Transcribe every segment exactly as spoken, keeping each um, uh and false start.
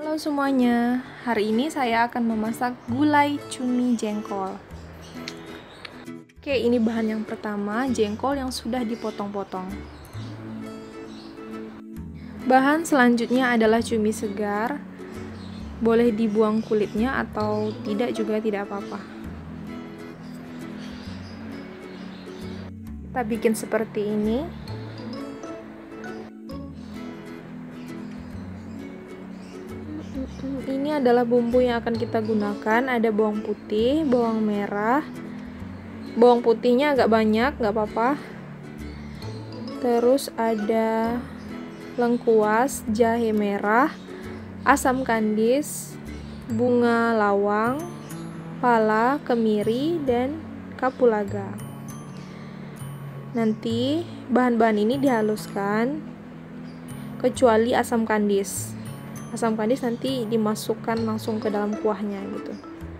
Halo semuanya, hari ini saya akan memasak gulai cumi jengkol. Oke, ini bahan yang pertama, jengkol yang sudah dipotong-potong. Bahan selanjutnya adalah cumi segar. Boleh dibuang kulitnya atau tidak juga tidak apa-apa. Kita bikin seperti ini. Ini adalah bumbu yang akan kita gunakan. Ada bawang putih, bawang merah. Bawang putihnya agak banyak, nggak apa-apa. Terus ada lengkuas, jahe merah, asam kandis, bunga lawang, pala, kemiri, dan kapulaga. Nanti bahan-bahan ini dihaluskan kecuali asam kandis. Asam kandis nanti dimasukkan langsung ke dalam kuahnya gitu.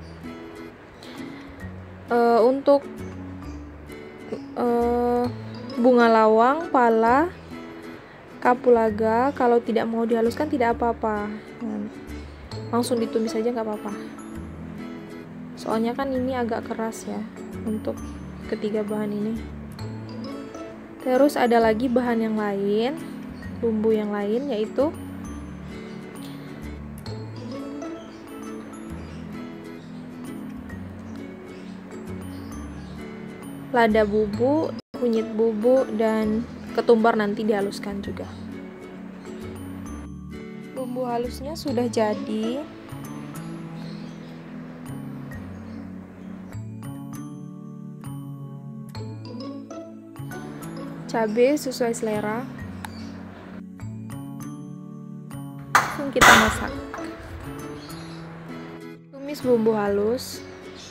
E, untuk e, bunga lawang, pala, kapulaga, kalau tidak mau dihaluskan tidak apa-apa. Nah, langsung ditumis aja nggak apa-apa. Soalnya kan ini agak keras ya untuk ketiga bahan ini. Terus ada lagi bahan yang lain, bumbu yang lain yaitu lada bubuk, kunyit bubuk, dan ketumbar nanti dihaluskan juga. Bumbu halusnya sudah jadi. Cabai sesuai selera. Langsung kita masak. Tumis bumbu halus.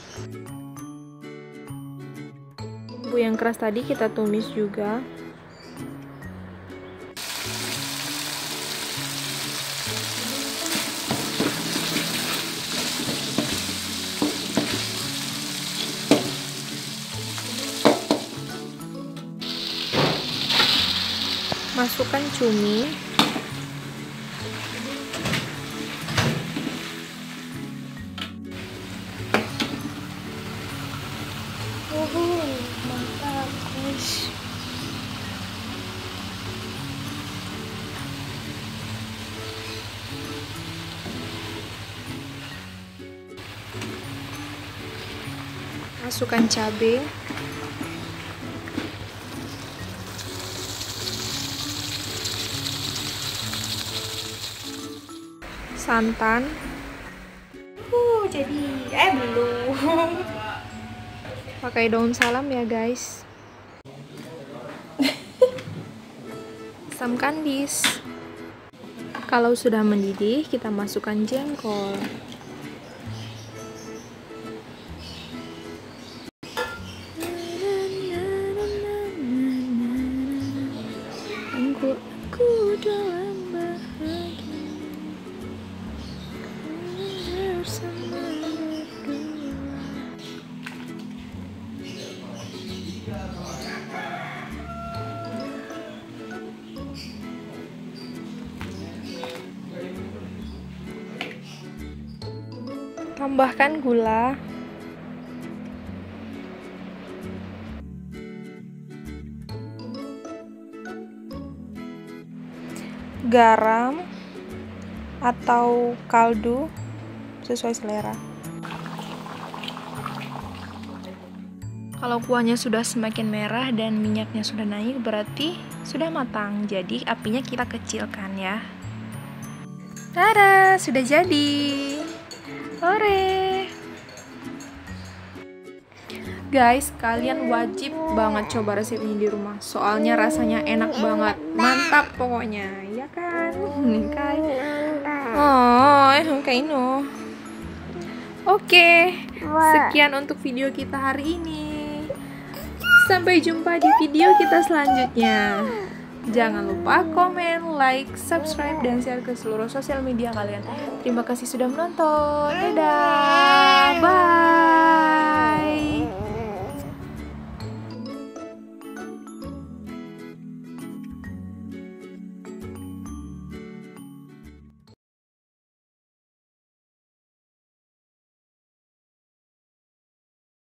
Bumbu yang keras tadi kita tumis juga. Masukkan cumi. Oh, mantap, guys. Masukkan cabai. Santan. Uh, jadi eh belum. Pakai daun salam ya, guys. Asam kandis. Kalau sudah mendidih, kita masukkan jengkol. Aku dalam bahagia bersama berdua. Tambahkan gula. Garam atau kaldu sesuai selera. Kalau kuahnya sudah semakin merah dan minyaknya sudah naik, berarti sudah matang. Jadi apinya kita kecilkan ya. Tada, sudah jadi. Hore. Guys, kalian wajib banget coba resep ini di rumah. Soalnya rasanya enak banget. Mantap pokoknya, ya kan? Kai. Oh, kayak ini. Oke, sekian untuk video kita hari ini. Sampai jumpa di video kita selanjutnya. Jangan lupa komen, like, subscribe, dan share ke seluruh sosial media kalian. Terima kasih sudah menonton. Dadah. Bye.